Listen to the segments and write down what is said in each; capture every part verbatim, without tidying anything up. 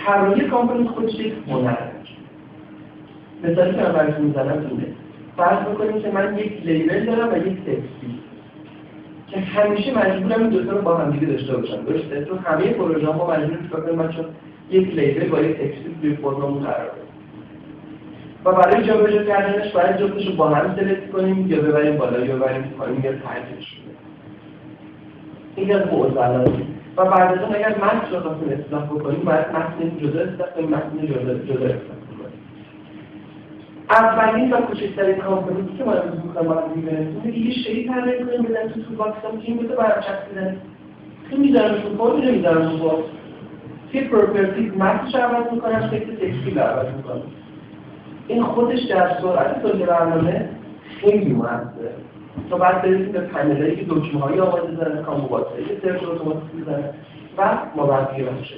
طراحی کامپوننت خودش یک هنره. مثالی که من براتون میزنم اینه. فرض بکنیم که من یک لیبل دارم و یک تکستی که همیشه مجبورم این دو تا رو با هم دیگه داشته باشم. درسته؟ تو همه پروژه‌ها ما مجبوریم چیکار کنیم بچه‌ها؟ یک لیبل با یک تکستی توی فرممون قرار بدیم. و برای جابجا کردنش باید جفتش رو با هم سلکت کنیم یا ببریم بالا یا ببریم پایین یا ترکش کنیم. این از معضلات. و بعد از اون اگر متن رو خواستیم اصلاح بکنیم باید متن جدا اصلاح کنیم، متن جدا جدا اصلاح کنیم. اولین و کوچکترین کامپوننتی که ما امروز می‌خوایم با هم ببینیم اینه که یه شی طراحی کنیم بزنیم تو باکسام که این بده برام چسبیدن. این می‌ذارم رو کد اینو می‌ذارم رو باکس. که پراپرتیز متنش رو عوض می‌کنم، شکل تکستی رو عوض می‌کنم. این خودش در سرعت تولید برنامه خیلی موثره. تا بعد برسیم به پنلایی که دکمه‌های آماده دارن، کامبواتایی که سرچ اتوماتیک می‌زنن و مابقی باشه.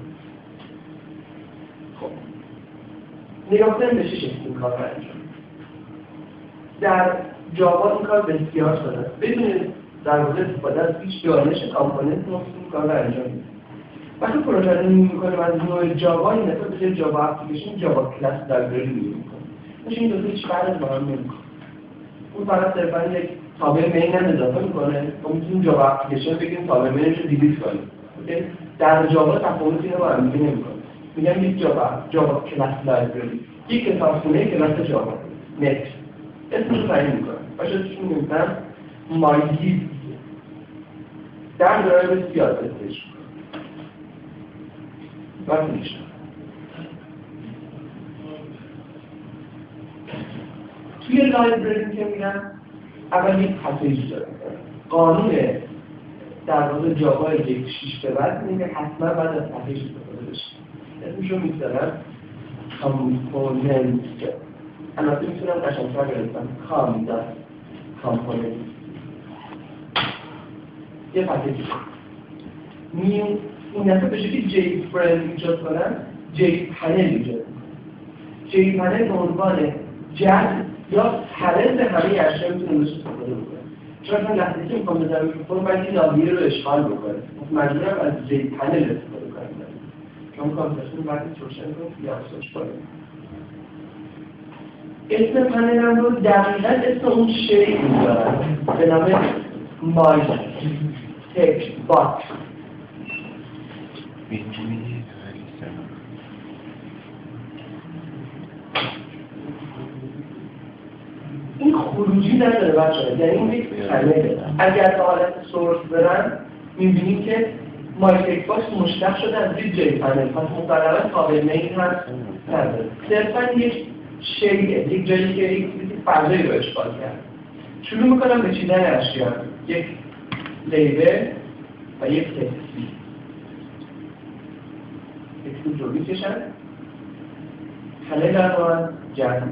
خب نگاه کنیم به چه شکلی این کار رو انجام می‌دیم. در جاوا این کار بسیار ساده است. بدون در واقع استفاده از هیچ دانش کامپوننت ما این کار رو انجام می‌دیم. وقتی پروژه رو می‌کنیم از نوع جاوا این مثلا به جاوا اپلیکیشن جاوا کلاس لایبرری می‌کنیم. میشه این دو تا هیچ فرقی با هم نمی‌کنه. اون فقط صرفاً یک تابع مین هم اضافه می‌کنه. ما می‌تونیم جاوا اپلیکیشن بگیم تابع مینش رو دیلیت کنیم. اوکی؟ در جاوا تفاوتی اینو با هم نمی‌کنه. میگم یک جاوا جاوا کلاس لایبرری. یک کتابخونه کلاس جاوا. نت. اسمش رو تعیین می‌کنه. باشه چی می‌گم؟ مایگیز. در داره بسیار بسیار. وقت میشه. توی لایبرری که میگم اول یک پکیج داره. قانون در واقع جاوا یک شش به بعد میگه حتما بعد از پکیج استفاده بشه. اسمشو میذارن کامپوننت. البته میتونم قشنگ‌تر بنویسم کام دات کامپوننت. یه پکیج. نیو این دفعه به شکلی جی فرند ایجاد کنن، جی پنل ایجاد کنن. جی پنل به عنوان جد یا پرنت همه اشیا میتونه بهش استفاده بکنه. چون من لحظه که میخوام بزنم میکروفون باید این لابیه رو اشغال بکنه. مجبورم از جی پنل استفاده کنم. چون کانسپشن باید روشن کنم یا افزایش کنم. اسم پنلم رو دقیقاً اسم اون شی میذارم به نام مای تکست باکس. این خروجی نداره بچه‌ها، یعنی این یک پنله. اگر به حالت سورس برن می‌بینیم که مای تکست باکس مشتق شده از یک جی پنل، پس مطلقاً تابع مین هم نداره. صرفاً یک شیء، یک جایی که یک چیزی فضایی رو اشغال کرد. شروع می‌کنم به چیدن اشیا، یک لیبل و یک تکستی. تکستی رو می‌کشن، پنل رو هم جمع می‌کنن.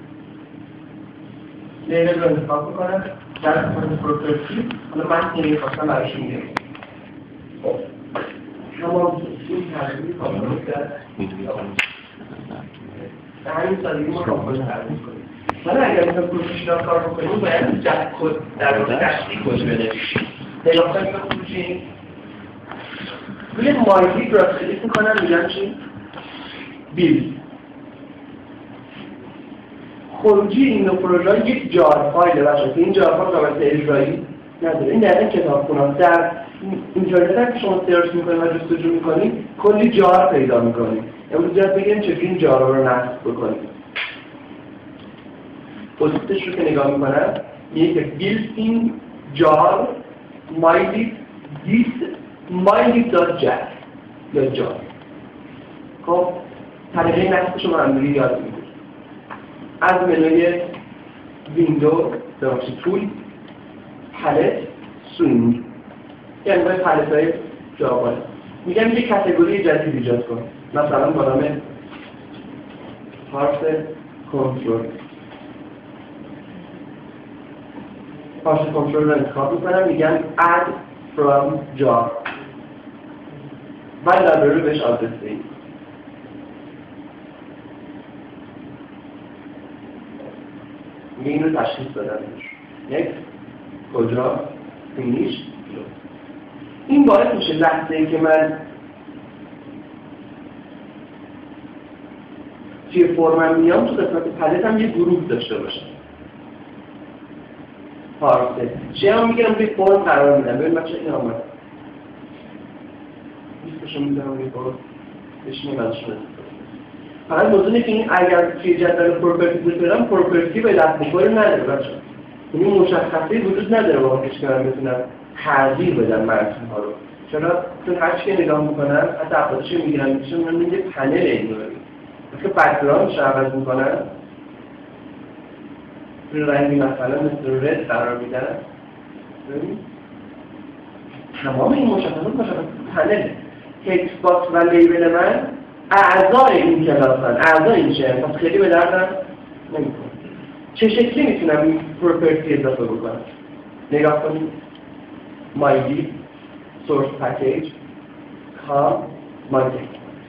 لیبل رو انتخاب می‌کنن، در مورد پروپرتی، حالا من نمی‌خواستم برایشون میگم. خب، شما این تغییری کامپوننت در به همین سادگی ما کامپوننت تغییر کنیم. حالا اگر می‌خوایم پروژه کار بکنیم باید جد کد در واقع تشریح کد بنویسیم. نگاه کنیم به پروژه روی مایلیت را کلیک می‌کنم میگم چی؟ بیل. خروجی این نوع پروژه یک جار فایل باشه که این جار فایل قابل اجرایی نداره. این در کتابخونه در اینترنت هم که شما سرچ می‌کنید و جستجو می‌کنید کلی جار پیدا می‌کنید. امروز جد بگیم چجوری این جارا رو نصب بکنید. پوزیتش رو که نگاه می‌کنم میگه که بیلتین جار مایلیت دیس مایلیت.جد یا جار. خب طریقه نصبش رو با هم دیگه یاد می‌گیرید. از منوی ویندو ببخشید تول پلت سوینگ یعنی باید پلت های جاوا میگم یک کاتگوری جدید ایجاد کن مثلا با نام پارس کنترل پارس کنترل رو انتخاب میکنم میگم add from jar و لایبرری بهش آدرس بدید. این رو تشخیص بدم یک کجا فینیش این باعث میشه لحظه ای که من توی فرمم میام تو قسمت پلت هم یه گروه داشته باشم. پارسه چه هم میگیرم توی فرم قرار میدم. ببین بچه این آمد نیستشون میدم روی فرم بشینیم ازشون استفاده. فقط موضوع اینه که این اگر توی جدول پروپرتیز بذارم پروپرتی به دست بخوری نداره بچه. یعنی مشخصی وجود نداره واقعا که من بتونم تغییر بدم مرسوم ها رو. چرا؟ چون هر چی که نگاه میکنم حتی افرادش رو میگیرم میشون من یه پنل این رو ببینم. وقتی بک‌گراندش رو عوض میکنم روی رنگی مثلا مثل رد قرار میدن ببین تمام این مشخصات مشخصات پنل تکست باکس و لیبل من اعضای این کلاسن اعضای این چه پس خیلی به دردم نمیکنه. چه شکلی میتونم این پروپرتی اضافه بکنم؟ نگاه کنید مایدی سورس پکیج کام مایدی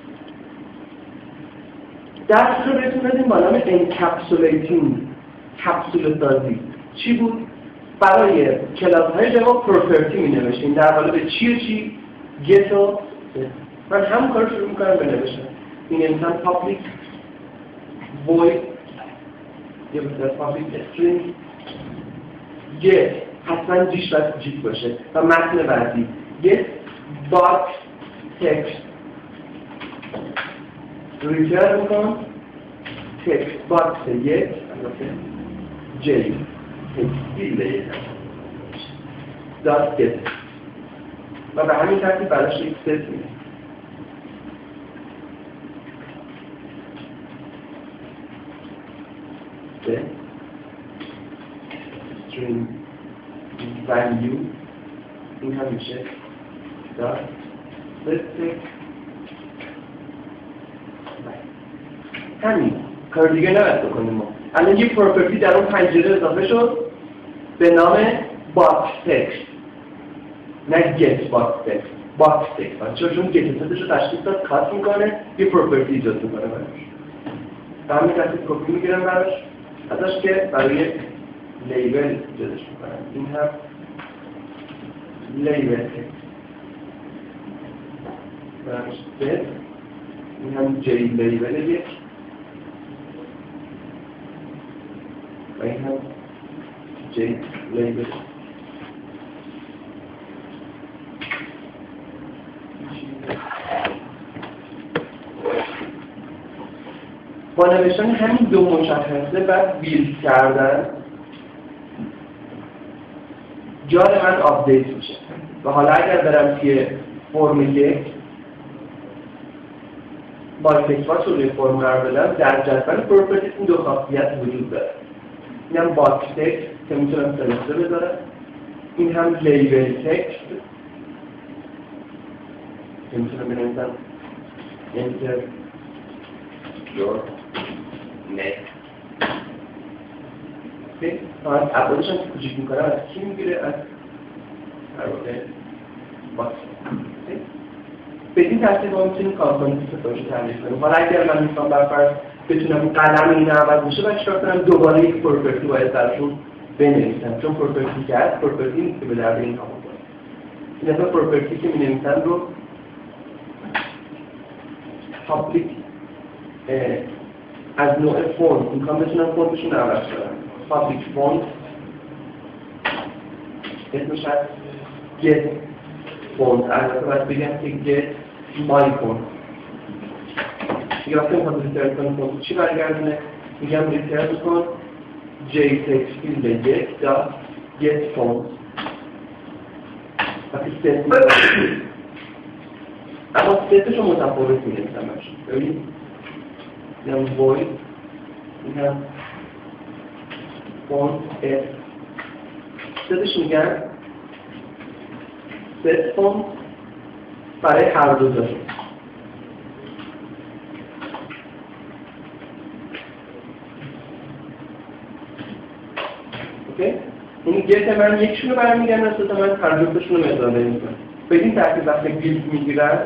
درس رو بهتون دادیم با نام انکپسولیتینگ کپسول سازی. چی بود؟ برای کلاس های جوا پروپرتی می نوشتیم در حالا به چی و چی گت و من همون کار شروع میکنم بنوشتم. این انسان پابلیک void یا بسیار پابلیک استرینگ گت حتما جیش باید جیت باشه و متن بعدی گت باکس تکست ریتر میکنم تکست باکس یک جی تکستیل یک دات گت و به همین ترتیب براش یک ست میده. string value این هم میشه دات ست همین کار دیگه نباید بکنیم ما. الان یه پروپرتی در اون پنجره اضافه شد به نام باکس تکست نه گت باکس تکست باکس تکست چون چون گت تکستش رو تشخیص داد کات میکنه یه پروپرتی ایجاد میکنه براش. به همین ترتیب کپی میگیرم براش ازش که برای لیبل ایجادش میکنم. این هم لیبل تکست براش بد این هم جی لیبل یک و این هم جی لیبل. با نوشتن همین دو مشخصه بعد بیلد کردن جای من آپدیت میشه و حالا اگر برم توی فرم یک با تکست باکس روی فرم قرار بدم در جدول پروپرتیز این دو خاصیت وجود داره. این هم باکس تکست که میتونم سلسله بذارم. این هم لیبل تکست که میتونم بنویسم enter your name. فقط اولش هم که کوچیک میکنم از کی میگیره؟ از در واقع باکس. به این ترتیب ما میتونیم کامپوننت ستایش رو تعریف کنیم. حالا اگر من میخوام برفرض بتونم این قلم این عوض بشه و چیکار کنم دوباره یک پروپرتی باید درشون بنویسم چون پروپرتی که هست پروپرتی نیست که به درد این کامو کنه. این دفعه پروپرتی که مینویسن رو پابلیک از نوع فونت میخوام بتونم فونتشون رو عوض کنم. پابلیک فونت اسمش هست get font. البته باید بگم که get my font. دیگه وقتی میخوام ریترن کنم فونت چی برگردونه؟ میگم ریترن کن jtext فیلد یک dot get font. وقتی ست میگم اما ستش رو متفاوت میگم ببینید این هم void این هم font f ستش میگن set font برای هر دو داشت. اوکی؟ این گت من یکشون رو برمیگردن ست من هر دوتاشون رو مقدار میکنم. به این ترتیب وقتی بیلد میگیرن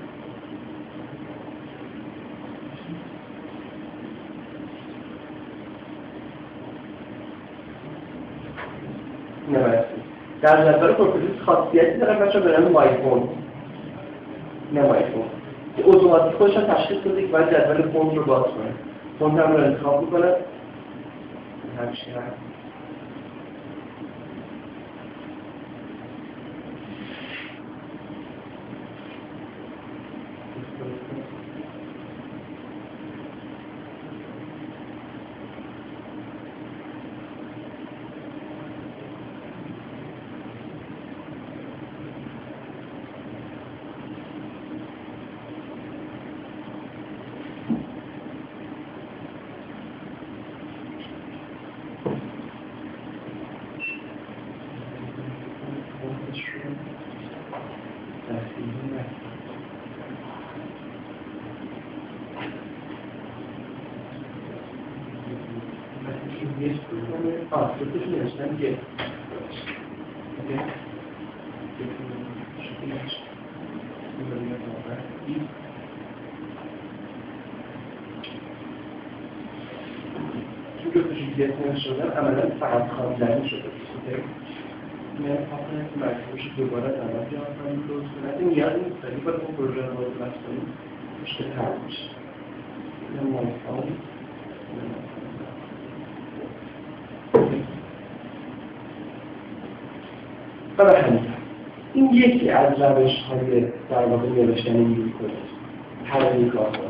در جدول پروپرتیز خاصیتی دارن بچه‌ها به نام مایفون نه مایفون که اتوماتیک خودش تشخیص داده که باید جدول فونت رو باز کنه. فونتم رو انتخاب میکنم همچین هست آه، دوستش نوشتم که چون دوستش گیت نشدن عملا فقط خواندنی شده من فقط مجبورش دوباره دارم که آفرین درست کنم این نیاز نیست ولی باید اون پروژه رو باید بس کنیم مشکل حل میشه این مایفان برای همین این یکی از روش های در واقع نوشتن یونیکد هر این کار